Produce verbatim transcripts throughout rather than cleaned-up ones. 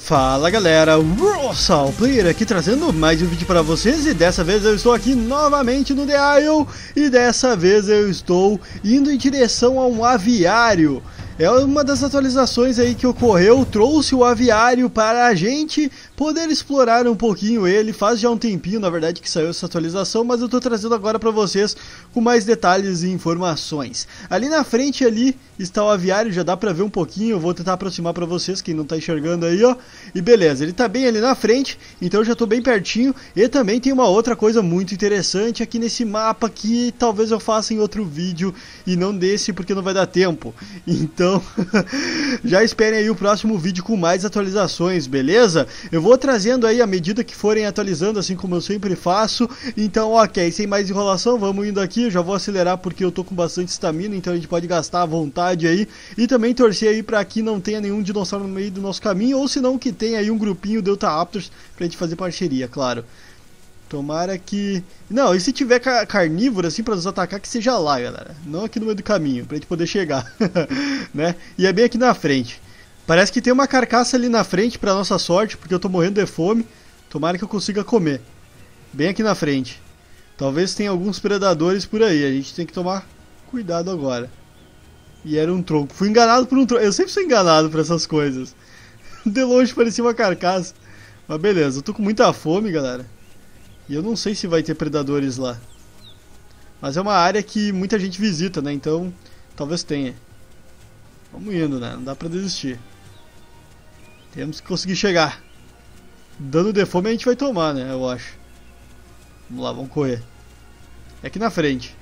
Fala galera, Russell Player aqui trazendo mais um vídeo para vocês e dessa vez eu estou aqui novamente no The Isle e dessa vez eu estou indo em direção a um aviário. É uma das atualizações aí que ocorreu, trouxe o aviário para a gente poder explorar um pouquinho ele. Faz já um tempinho, na verdade, que saiu essa atualização, mas eu estou trazendo agora para vocês com mais detalhes e informações. Ali na frente ali está o aviário, já dá para ver um pouquinho, eu vou tentar aproximar para vocês, quem não está enxergando aí, ó. E beleza, ele está bem ali na frente, então eu já estou bem pertinho. E também tem uma outra coisa muito interessante aqui nesse mapa que talvez eu faça em outro vídeo e não desse porque não vai dar tempo. Então Então, já esperem aí o próximo vídeo com mais atualizações, beleza? Eu vou trazendo aí à medida que forem atualizando, assim como eu sempre faço. Então, ok, sem mais enrolação, vamos indo aqui. Eu já vou acelerar porque eu tô com bastante estamina, então a gente pode gastar à vontade aí. E também torcer aí pra que não tenha nenhum dinossauro no meio do nosso caminho, ou se não que tenha aí um grupinho Delta Raptors pra gente fazer parceria, claro. Tomara que... Não, e se tiver car carnívoro assim pra nos atacar, que seja lá, galera. Não aqui no meio do caminho, pra gente poder chegar. Né? E é bem aqui na frente. Parece que tem uma carcaça ali na frente, pra nossa sorte, porque eu tô morrendo de fome. Tomara que eu consiga comer. Bem aqui na frente. Talvez tenha alguns predadores por aí, a gente tem que tomar cuidado agora. E era um tronco. Fui enganado por um tronco. Eu sempre sou enganado por essas coisas. De longe parecia uma carcaça. Mas beleza, eu tô com muita fome, galera. E eu não sei se vai ter predadores lá. Mas é uma área que muita gente visita, né? Então, talvez tenha. Vamos indo, né? Não dá pra desistir. Temos que conseguir chegar. Dano de fome a gente vai tomar, né? Eu acho. Vamos lá, vamos correr. É aqui na frente.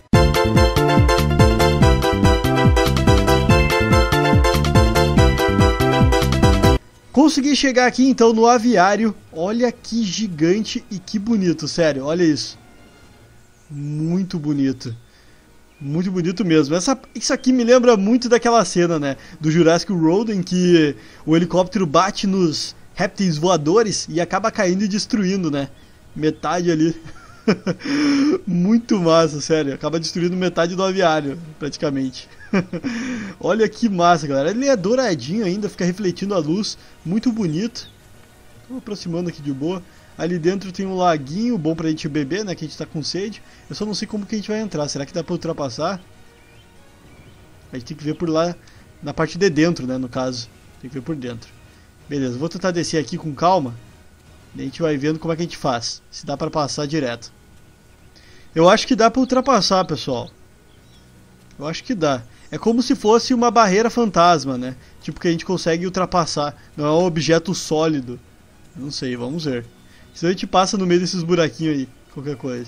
Consegui chegar aqui então no aviário. Olha que gigante e que bonito, sério, olha isso. Muito bonito. Muito bonito mesmo. Essa, isso aqui me lembra muito daquela cena, né, do Jurassic World, em que o helicóptero bate nos répteis voadores e acaba caindo e destruindo, né, metade ali. Muito massa, sério. Acaba destruindo metade do aviário, praticamente. Olha que massa, galera. Ele é douradinho ainda, fica refletindo a luz. Muito bonito. Estou aproximando aqui de boa. Ali dentro tem um laguinho bom pra gente beber, né? Que a gente tá com sede. Eu só não sei como que a gente vai entrar. Será que dá pra ultrapassar? A gente tem que ver por lá, na parte de dentro, né? No caso. Tem que ver por dentro. Beleza, vou tentar descer aqui com calma. E a gente vai vendo como é que a gente faz. Se dá pra passar direto. Eu acho que dá pra ultrapassar, pessoal. Eu acho que dá. É como se fosse uma barreira fantasma, né? Tipo que a gente consegue ultrapassar. Não é um objeto sólido. Não sei, vamos ver. Se a gente passa no meio desses buraquinhos aí. Qualquer coisa.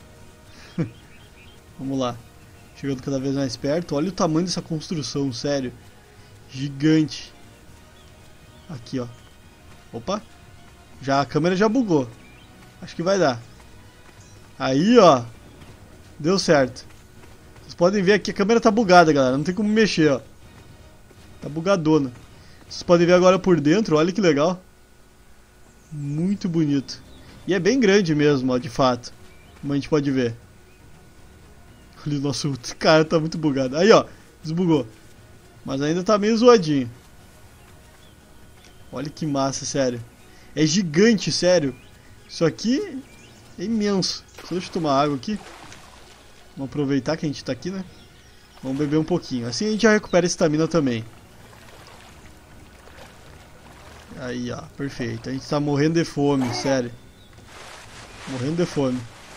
Vamos lá. Chegando cada vez mais perto. Olha o tamanho dessa construção, sério. Gigante. Aqui, ó. Opa. Já, a câmera já bugou. Acho que vai dar. Aí, ó. Deu certo. Vocês podem ver aqui, a câmera tá bugada, galera. Não tem como mexer, ó. Tá bugadona. Vocês podem ver agora por dentro, olha que legal. Muito bonito. E é bem grande mesmo, ó, de fato. Como a gente pode ver. Olha o nosso cara, tá muito bugado. Aí, ó. Desbugou. Mas ainda tá meio zoadinho. Olha que massa, sério. É gigante, sério. Isso aqui é imenso. Só deixa eu tomar água aqui. Vamos aproveitar que a gente tá aqui, né? Vamos beber um pouquinho. Assim a gente já recupera a estamina também. Aí, ó. Perfeito. A gente tá morrendo de fome, sério. Morrendo de fome.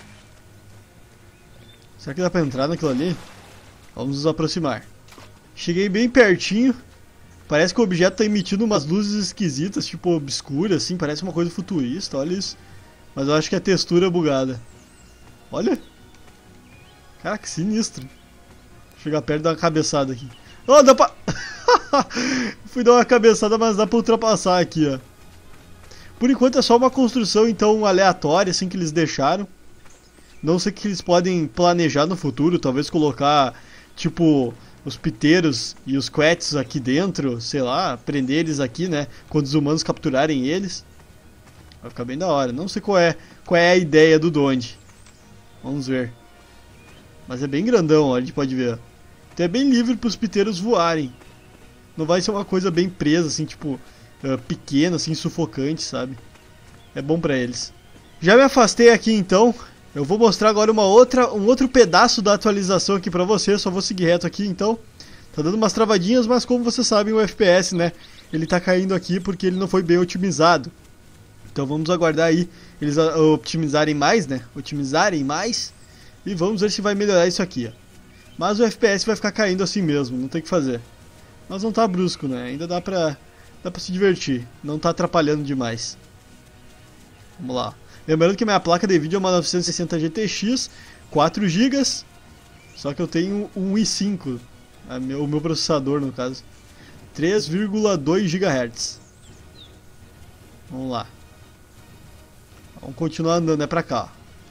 Será que dá pra entrar naquilo ali? Vamos nos aproximar. Cheguei bem pertinho. Parece que o objeto tá emitindo umas luzes esquisitas, tipo obscuras, assim. Parece uma coisa futurista, olha isso. Mas eu acho que é textura bugada. Olha. Cara, que sinistro. Vou chegar perto e dar uma cabeçada aqui. Oh, dá pra... Fui dar uma cabeçada, mas dá pra ultrapassar aqui, ó. Por enquanto é só uma construção, então, aleatória, assim, que eles deixaram. Não sei o que eles podem planejar no futuro. Talvez colocar, tipo, os piteiros e os quets aqui dentro. Sei lá, prender eles aqui, né? Quando os humanos capturarem eles. Vai ficar bem da hora. Não sei qual é, qual é a ideia do Donde. Vamos ver. Mas é bem grandão, ó, a gente pode ver. Então é bem livre para os piteiros voarem. Não vai ser uma coisa bem presa, assim, tipo... uh, pequeno, assim, sufocante, sabe? É bom pra eles. Já me afastei aqui então. Eu vou mostrar agora uma outra, um outro pedaço da atualização aqui pra vocês. Só vou seguir reto aqui então. Tá dando umas travadinhas, mas como vocês sabem, o F P S, né? Ele tá caindo aqui porque ele não foi bem otimizado. Então vamos aguardar aí eles otimizarem mais, né? Otimizarem mais. E vamos ver se vai melhorar isso aqui, ó. Mas o F P S vai ficar caindo assim mesmo, não tem o que fazer. Mas não tá brusco, né? Ainda dá pra, dá pra se divertir. Não tá atrapalhando demais. Vamos lá. Lembrando que minha placa de vídeo é uma novecentos e sessenta G T X, quatro gigas. Só que eu tenho um i cinco, a meu, o meu processador no caso. três vírgula dois gigahertz. Vamos lá. Vamos continuar andando, é pra cá.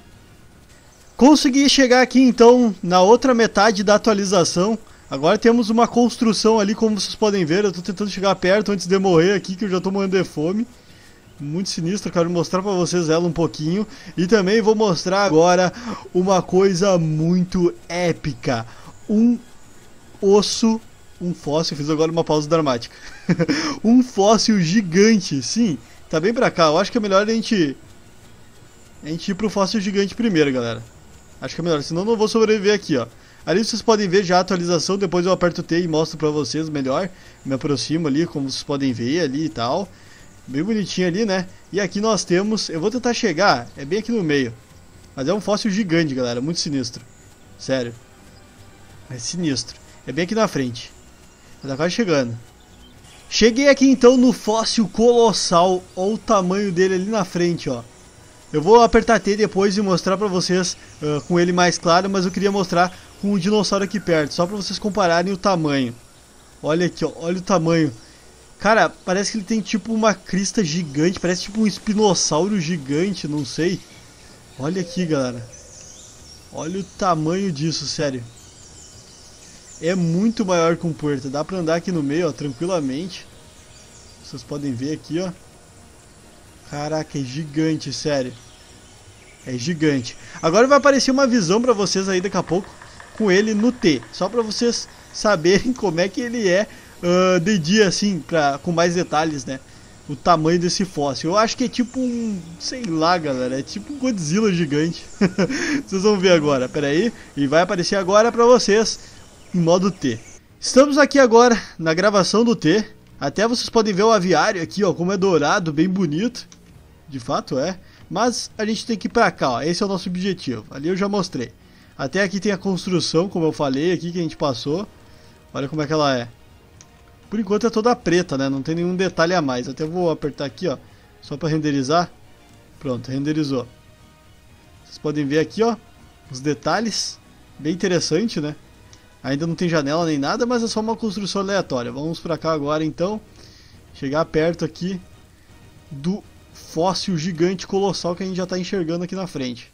Consegui chegar aqui então na outra metade da atualização. Agora temos uma construção ali, como vocês podem ver. Eu tô tentando chegar perto antes de morrer aqui, que eu já tô morrendo de fome. Muito sinistro, quero mostrar pra vocês ela um pouquinho. E também vou mostrar agora uma coisa muito épica. Um osso, um fóssil, fiz agora uma pausa dramática. Um fóssil gigante, sim, tá bem pra cá. Eu acho que é melhor a gente, a gente ir pro fóssil gigante primeiro, galera. Acho que é melhor, senão eu não vou sobreviver aqui, ó. Ali vocês podem ver já a atualização, depois eu aperto o T e mostro pra vocês melhor. Me aproximo ali, como vocês podem ver ali e tal. Bem bonitinho ali, né? E aqui nós temos... Eu vou tentar chegar, é bem aqui no meio. Mas é um fóssil gigante, galera, muito sinistro. Sério. É sinistro. É bem aqui na frente. Tá quase chegando. Cheguei aqui então no fóssil colossal. Olha o tamanho dele ali na frente, ó. Eu vou apertar T depois e mostrar pra vocês uh, com ele mais claro, mas eu queria mostrar com o dinossauro aqui perto, só pra vocês compararem o tamanho. Olha aqui, ó, olha o tamanho. Cara, parece que ele tem tipo uma crista gigante, parece tipo um espinossauro gigante, não sei. Olha aqui, galera. Olha o tamanho disso, sério. É muito maior que um puerta, dá pra andar aqui no meio, ó, tranquilamente. Vocês podem ver aqui, ó. Caraca, é gigante, sério. É gigante. Agora vai aparecer uma visão pra vocês aí daqui a pouco com ele no T. Só pra vocês saberem como é que ele é uh, de dia, assim, pra, com mais detalhes, né? O tamanho desse fóssil. Eu acho que é tipo um... Sei lá, galera. É tipo um Godzilla gigante. Vocês vão ver agora. Pera aí. E vai aparecer agora pra vocês em modo T. Estamos aqui agora na gravação do T. Até vocês podem ver o aviário aqui, ó. Como é dourado, bem bonito. De fato é. Mas a gente tem que ir pra cá, ó. Esse é o nosso objetivo. Ali eu já mostrei. Até aqui tem a construção, como eu falei aqui, que a gente passou. Olha como é que ela é. Por enquanto é toda preta, né? Não tem nenhum detalhe a mais. Até vou apertar aqui, ó. Só pra renderizar. Pronto, renderizou. Vocês podem ver aqui, ó. Os detalhes. Bem interessante, né? Ainda não tem janela nem nada, mas é só uma construção aleatória. Vamos pra cá agora, então. Chegar perto aqui do fóssil gigante colossal que a gente já tá enxergando aqui na frente.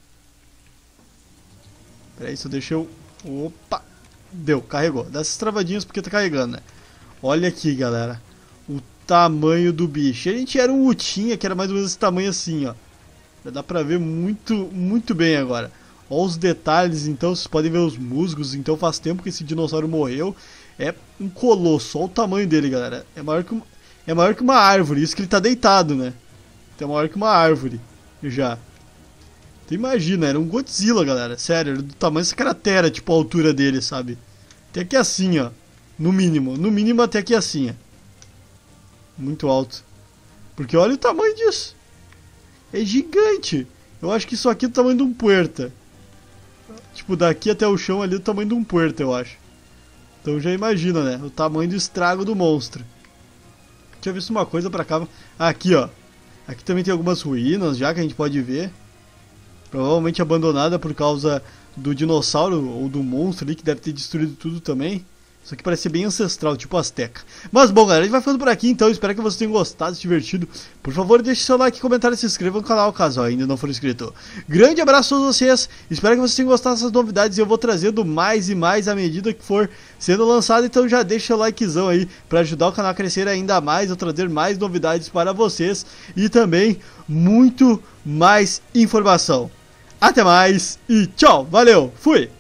Pera aí, só deixa eu... Opa! Deu, carregou. Dá essas travadinhas porque tá carregando, né? Olha aqui, galera. O tamanho do bicho. A gente era um Utinha, que era mais ou menos esse tamanho assim, ó. Já dá pra ver muito, muito bem agora. Olha os detalhes, então, vocês podem ver os musgos. Então faz tempo que esse dinossauro morreu. É um colosso, olha o tamanho dele, galera. É maior que, um, é maior que uma árvore, isso que ele tá deitado, né? Então é maior que uma árvore, já. Então imagina, era um Godzilla, galera. Sério, era do tamanho dessa cratera, tipo a altura dele, sabe? Até aqui assim, ó. No mínimo, no mínimo até aqui assim, ó. Muito alto. Porque olha o tamanho disso. É gigante. Eu acho que isso aqui é o tamanho de um puerta. Tipo, daqui até o chão ali é o tamanho de um puerta, eu acho. Então já imagina, né? O tamanho do estrago do monstro. Deixa eu ver se uma coisa pra cá... Ah, aqui, ó. Aqui também tem algumas ruínas já que a gente pode ver. Provavelmente abandonada por causa do dinossauro ou do monstro ali que deve ter destruído tudo também. Isso aqui parece ser bem ancestral, tipo Azteca. Mas bom, galera, a gente vai ficando por aqui então. Espero que vocês tenham gostado, se divertido. Por favor, deixe seu like, comentário e se inscreva no canal caso ainda não for inscrito. Grande abraço a todos vocês. Espero que vocês tenham gostado dessas novidades. E eu vou trazendo mais e mais à medida que for sendo lançado. Então já deixa o likezão aí para ajudar o canal a crescer ainda mais. Eu trazer mais novidades para vocês. E também muito mais informação. Até mais e tchau. Valeu. Fui.